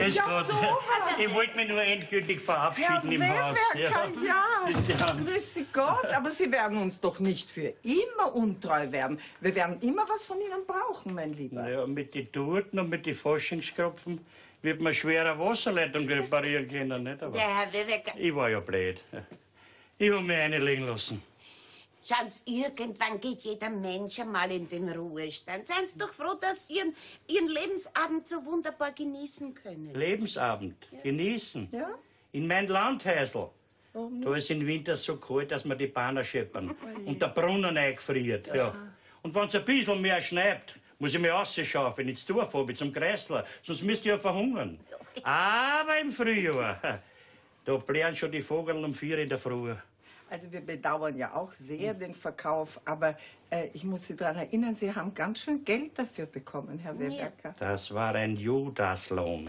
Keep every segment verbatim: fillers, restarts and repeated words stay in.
Grüß Ja, Gott. sowas. Ich wollte mich nur endgültig verabschieden im Haus. Weberka, ja. Ja. Grüß Gott, aber Sie werden uns doch nicht für immer untreu werden. Wir werden immer was von Ihnen brauchen, mein Lieber. Ja, mit den Torten und mit den Faschingskropfen wird man schwerer Wasserleitung reparieren können, nicht? Aber Der Herr Weberka, ich war ja blöd. Ich hab mich reinlegen lassen. schauen Sie, irgendwann geht jeder Mensch einmal in den Ruhestand. Seien Sie doch froh, dass Sie Ihren, Ihren Lebensabend so wunderbar genießen können. Lebensabend, genießen. Ja? In mein Landhäusl. Warum Da ist im Winter so kalt, dass wir die Bahner scheppern. Und der Brunnen eingefriert. Ja. Und wenn es ein bisschen mehr schneit, muss ich mich rausschaufeln ins Dorf runter, zum Kreisler. Sonst müsst ihr ja verhungern. Aber im Frühjahr, da blären schon die Vögel um vier in der Früh. Also wir bedauern ja auch sehr den Verkauf, aber äh, ich muss Sie daran erinnern, Sie haben ganz schön Geld dafür bekommen, Herr Weberka. Das war ein Judaslohn.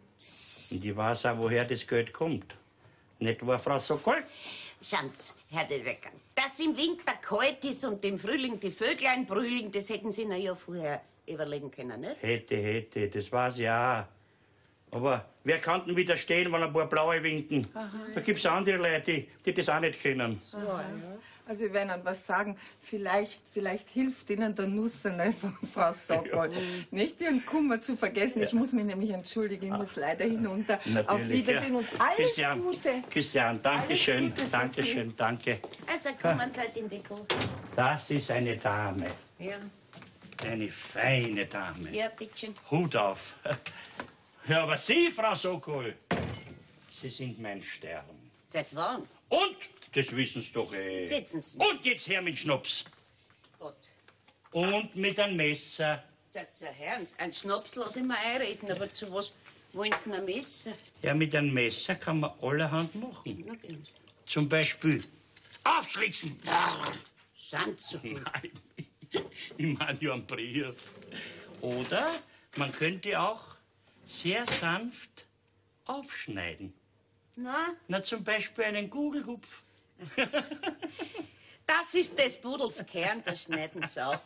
Und ich weiß auch, woher das Geld kommt. Nicht wahr, Frau Sokol? Schauen Sie, Herr Weberka, dass im Winter kalt ist und im Frühling die Vöglein brüllen, das hätten Sie Ihnen ja vorher überlegen können, nicht? Hätte, hätte, das weiß ich auch. Aber wer kann denn widerstehen, wenn ein paar Blaue winken? Da gibt's andere Leute, die, die das auch nicht kennen. Also ich werde Ihnen was sagen, vielleicht, vielleicht hilft Ihnen der Nussene von Frau Sokol, nicht Ihren Kummer zu vergessen. Ich muss mich nämlich entschuldigen, ich muss leider hinunter. Natürlich, Auf Wiedersehen ja. und alles Christian, Gute. Christian, danke schön, Gute für danke Sie. schön, danke. Also kommen Sie halt in die Kuh. Das ist eine Dame, Ja, eine feine Dame. ja, bitteschön. Hut auf. Ja, aber Sie, Frau Sokol, Sie sind mein Stern. Seit wann? Und, das wissen Sie doch eh. Sitzen Sie. Und jetzt her mit Schnaps. Gott, Und mit einem Messer. das ist ja Herrn. Ein Schnaps lass ich mir einreden, aber zu was wollen Sie noch Messer? Ja, mit einem Messer kann man allerhand machen. Na, gehen Sie. Zum Beispiel aufschlitzen. Sind so gut. Nein, ich meine ja einen Brief. Oder man könnte auch sehr sanft aufschneiden. Na, Na, zum Beispiel einen Gugelhupf. das ist des Pudels Kern, da schneiden Sie auf.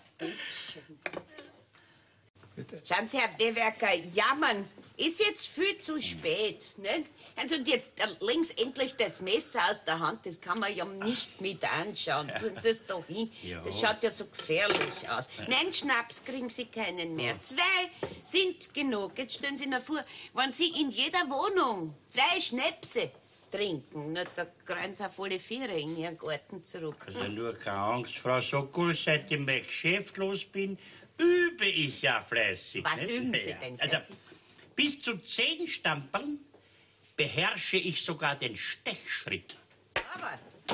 Schauen Sie, Herr Weberka, jammern ist jetzt viel zu spät. Nicht? Also und jetzt äh, links endlich das Messer aus der Hand, das kann man ja nicht mit anschauen. Tun Sie es doch hin. Ja. Das schaut ja so gefährlich aus. Nein, Schnaps kriegen Sie keinen mehr. Zwei sind genug. Jetzt stellen Sie sich vor, wenn Sie in jeder Wohnung zwei Schnäpse trinken, na, da kriegen Sie auf alle Viere in Ihren Garten zurück. Also nur keine Angst, Frau Sokol, seit ich mein Geschäft los bin, übe ich ja fleißig. Was nicht? üben Sie Ja. denn Also, fleißig? bis zu zehn Stampeln beherrsche ich sogar den Stechschritt. Aber.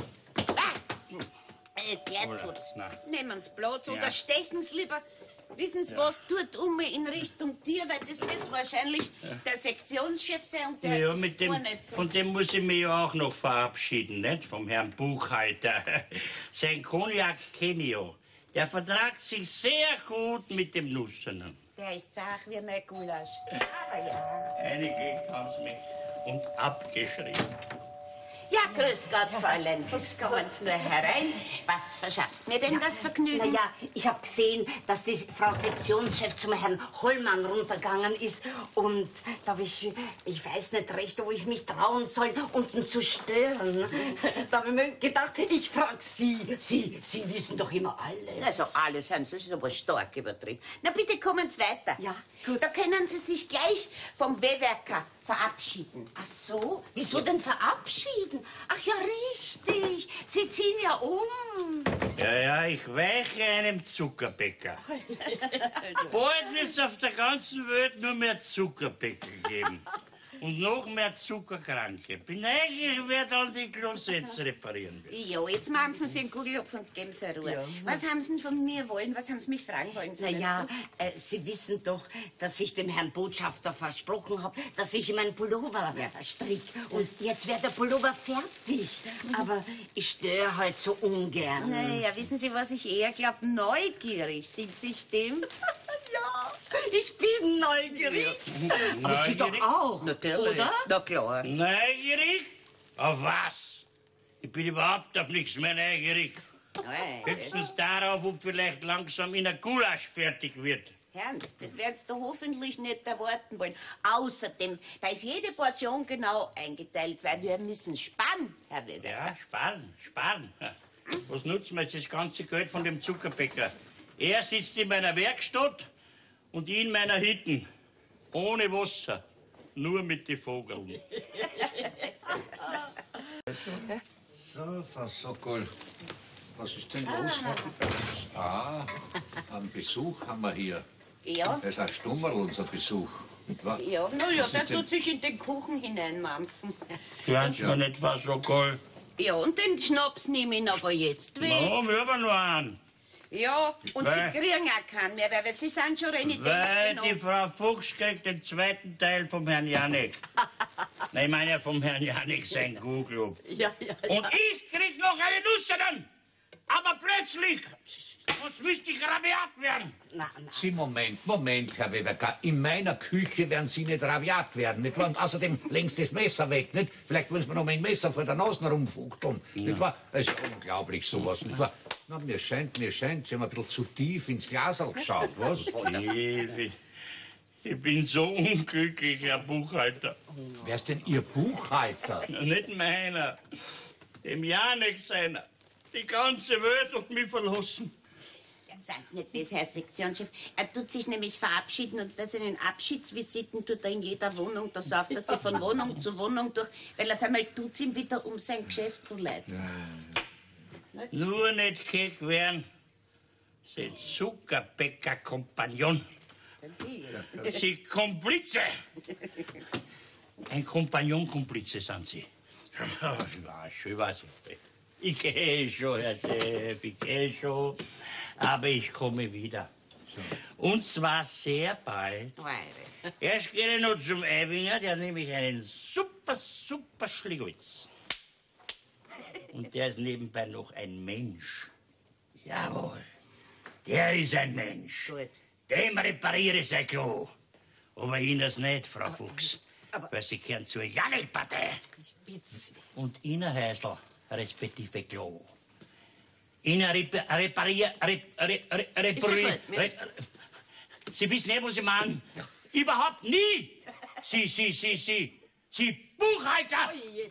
Ah! Äh, gleich tut's. Nein. Nehmen Sie Platz Ja. oder stechen Sie lieber. Wissen Sie was, tut um in Richtung Tier, weil das wird wahrscheinlich der Sektionschef sein und der Ja, ist mit gar dem, nicht so. von dem muss ich mich ja auch noch verabschieden, nicht? Vom Herrn Buchhalter. Sein Cognac kenne ich ja. Der vertragt sich sehr gut mit dem Nussenen. Der ist zart wie mein Gulasch. Aber ja. Einige haben es mich und abgeschrieben. Ja, grüß Gott, Fräulein. Jetzt kommen Sie nur herein. Was verschafft mir denn das Vergnügen? Na ja, ich habe gesehen, dass die Frau Sektionschef zum Herrn Hollmann runtergegangen ist. Und da habe ich, ich weiß nicht recht, ob ich mich trauen soll, unten zu stören. Da habe ich mir gedacht, ich frage Sie. Sie, Sie wissen doch immer alles. Also alles, Herrn, das ist aber stark übertrieben. Na bitte kommen Sie weiter. Ja, gut. Da können Sie sich gleich vom Weberka verabschieden. Ach so, wieso denn verabschieden? Ach ja, richtig. Sie ziehen ja um. Ja, ja, ich weiche einem Zuckerbäcker. Bald wird es auf der ganzen Welt nur mehr Zuckerbäcker geben. Und noch mehr Zuckerkranke. Bin eigentlich, wer dann die Klosetts reparieren wird. Ja, jetzt mampfen Sie einen Kugelhupf und geben Sie Ruhe. Was haben Sie denn von mir wollen? Was haben Sie mich fragen wollen? Na ja, äh, Sie wissen doch, dass ich dem Herrn Botschafter versprochen habe, dass ich ihm einen Pullover Ja. strick. Und jetzt wäre der Pullover fertig. Aber ich störe halt so ungern. Naja, wissen Sie, was ich eher glaube? Neugierig. Sind Sie, stimmt's? Ja, ich bin neugierig. Aber Sie doch auch, oder? Na klar. Neugierig? Auf was? Ich bin überhaupt auf nichts mehr neugierig. Nein. Höchstens darauf, ob vielleicht langsam in der Gulasch fertig wird. Ernst, das werden Sie da hoffentlich nicht erwarten wollen. Außerdem, da ist jede Portion genau eingeteilt, weil wir müssen sparen, Herr Weber. Ja, sparen, sparen. Was nutzt mir jetzt das ganze Geld von dem Zuckerbäcker? Er sitzt in meiner Werkstatt und ich in meiner Hütte. Ohne Wasser, nur mit den Vogeln. So, Frau Sokol, was ist denn los heute bei uns? Ah, einen Besuch haben wir hier. Ja, Das ist ein Stummerl, unser Besuch. Nicht wahr? ja, na ja, Was der ist denn- tut sich in den Kuchen hineinmampfen. Glänzt mir nicht was so cool. Ja, und den Schnaps nehme ich ihn aber jetzt weg. Warum? Wir haben nur einen. Ja, und Weil- Sie kriegen auch keinen mehr, weil Sie sind schon renitent Weil die genug. Frau Fuchs kriegt den zweiten Teil vom Herrn Janik. Nein, ich meine ja vom Herrn Janik, sein Kuhclub. Ja, ja, Und ich krieg noch eine Nusserin. Aber plötzlich, sonst müsste ich rabiat werden. Na, na. Sie, Moment, Moment, Herr Weberka. In meiner Küche werden Sie nicht rabiat werden, nicht wahr? Und außerdem längst das Messer weg, nicht? Vielleicht wollen Sie mir noch mein Messer vor der Nase rumfuchteln, nicht wahr? Das ist unglaublich, sowas, nicht wahr? Na, mir scheint, mir scheint, Sie haben ein bisschen zu tief ins Glasl geschaut, was? Ich, ich bin so unglücklich, Herr Buchhalter. Wer ist denn Ihr Buchhalter? Nicht meiner, dem Janik seiner. Die ganze Welt hat mich verlassen. Ja, seien Sie nicht böse, Herr Sektionschef. Er tut sich nämlich verabschieden und bei seinen Abschiedsvisiten tut er in jeder Wohnung, da sauft er sich von Wohnung zu Wohnung durch, weil auf einmal tut's ihm wieder um sein Geschäft zu leiden. Nur nicht keck werden. Sein Zuckerbäcker-Kompagnon. Sie Komplize. Ein Kompagnon-Komplize sind Sie. Ja, schön was. Ich gehe schon, Herr Chef, ich gehe schon. Aber ich komme wieder. Und zwar sehr bald. Erst gehe ich noch zum Eibinger, der hat nämlich einen super, super Schligowitz. Und der ist nebenbei noch ein Mensch. Jawohl, der ist ein Mensch. Gut. Dem repariere ich sein Klo. Aber Ihnen das nicht, Frau Fuchs. aber- Weil Sie gehören zur Janik-Partei. Und Ihnen Häusl, respektive Klo. Ihnen repa repariere, rep re re repariere. gut, Re Sie wissen nicht, was ich meine. Überhaupt nie. Sie, Sie, Sie, Sie, Sie Buchhalter.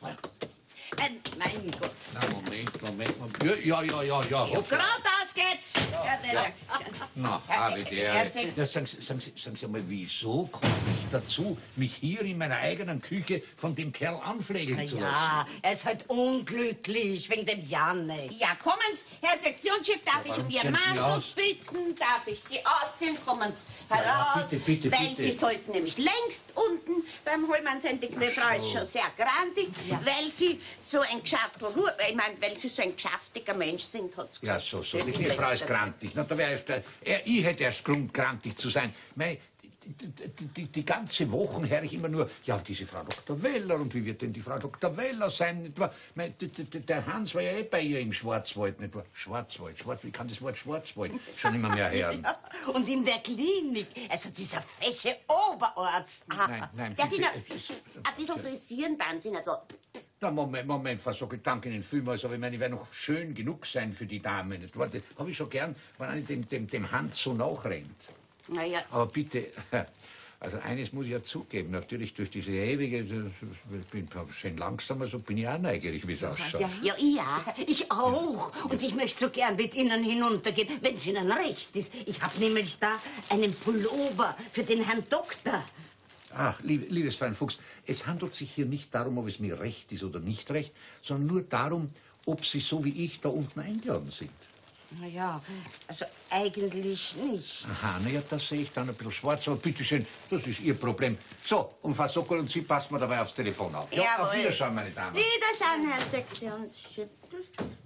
Äh, mein Gott. Na, Moment, Moment, Moment. Ja, ja, ja, ja. ja. Geradeaus geht's. Herr Weber. Na, Herr- habe der. Herr Sek- Ja, sagen, Sie, sagen, Sie, sagen Sie mal, wieso komme ich dazu, mich hier in meiner eigenen Küche von dem Kerl anflegeln zu lassen? Ja, er ist halt unglücklich wegen dem Janik. Ja, kommen Sie, Herr Sektionschef, darf ich warum um Ihr sind Sie Mantel aus? bitten? Darf ich Sie ausziehen? Kommen Sie ja, heraus. bitte, bitte, weil bitte. Sie sollten nämlich längst unten beim Hollmann sein. Die Frau ist schon sehr grantig, weil Sie so ein Geschäftel, ich meine, weil Sie so ein geschäftiger Mensch sind, hat sie Ja, gesagt. so, so. In Die Frau ist letzter Zeit. grantig. Na, da wär erst, äh, er, ich hätte erst Grund, grantig zu sein. Mei, die, die, die, die, die ganze Woche höre ich immer nur, ja, diese Frau Doktor Weller, und wie wird denn die Frau Doktor Weller sein? Nicht wahr? Mei, d- d- d- der Hans war ja eh bei ihr im Schwarzwald, nicht wahr? Schwarzwald, Schwarz, wie kann das Wort Schwarzwald schon immer mehr hören? Und in der Klinik, also dieser fesche Oberarzt. Ah, Nein, nein, Darf ich bitte. noch ein bisschen frisieren, dann Sie nicht wahr? Na, Moment, Moment, Frau Sockel, danke Ihnen vielmals, aber ich meine, ich werde noch schön genug sein für die Dame. Nicht wahr? Das habe ich schon gern, wenn einer dem, dem, dem Hans so nachrennt. Naja, Aber bitte, also eines muss ich ja zugeben, natürlich durch diese ewige, ich bin schön langsamer, so bin ich auch neugierig, wie es ausschaut. ja, ja, ja, ich auch. Und ich möchte so gern mit Ihnen hinuntergehen, wenn es Ihnen recht ist. Ich habe nämlich da einen Pullover für den Herrn Doktor. Ach, lieb, liebes Fein Fuchs, es handelt sich hier nicht darum, ob es mir recht ist oder nicht recht, sondern nur darum, ob Sie so wie ich da unten eingeladen sind. Na ja, also eigentlich nicht. Aha, na ja, das sehe ich dann ein bisschen schwarz, aber bitteschön, das ist Ihr Problem. So, und Frau Sokol und Sie passen mir dabei aufs Telefon auf. Ja, auf Jawohl. Wiederschauen, meine Damen. Wiederschauen, Herr Sektionschef.